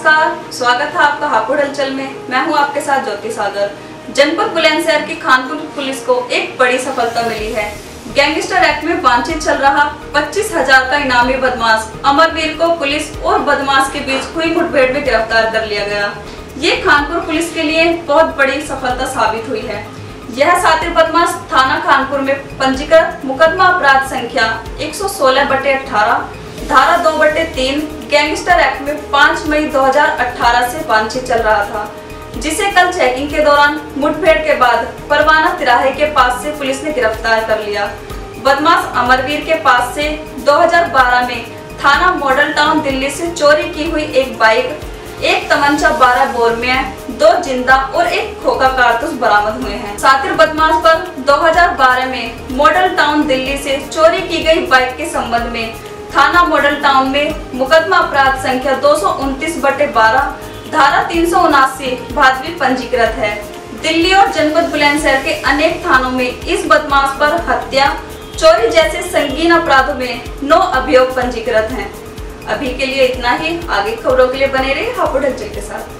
नमस्कार, स्वागत है आपका हापुड़ हलचल में। मैं हूं आपके साथ ज्योति सागर। जनपद बुलंदशहर की खानपुर पुलिस को एक बड़ी सफलता मिली है। गैंगस्टर एक्ट में वांछित चल रहा 25,000 का इनामी बदमाश अमरवीर को पुलिस और बदमाश के बीच हुई मुठभेड़ में गिरफ्तार कर लिया गया। ये खानपुर पुलिस के लिए बहुत बड़ी सफलता साबित हुई है। यह शातिर बदमाश थाना खानपुर में पंजीकृत मुकदमा अपराध संख्या 116/18 धारा 2/3 गैंगस्टर एक्ट में 5 मई 2018 से वांछित चल रहा था, जिसे कल चेकिंग के दौरान मुठभेड़ के बाद परवाना तिराहे के पास से पुलिस ने गिरफ्तार कर लिया। बदमाश अमरवीर के पास से 2012 में थाना मॉडल टाउन दिल्ली से चोरी की हुई एक बाइक, एक तमंचा 12 बोर में, 2 जिंदा और एक खोखा कारतूस बरामद हुए हैं। शातिर बदमाश पर 2012 में मॉडल टाउन दिल्ली से चोरी की गई बाइक के संबंध में थाना मॉडल टाउन में मुकदमा अपराध संख्या 229/12 धारा 379 भादवी पंजीकृत है। दिल्ली और जनपद बुलंदशहर के अनेक थानों में इस बदमाश पर हत्या, चोरी जैसे संगीन अपराधों में 9 अभियोग पंजीकृत हैं। अभी के लिए इतना ही। आगे खबरों के लिए बने रहिए हापुड़ हलचल के साथ।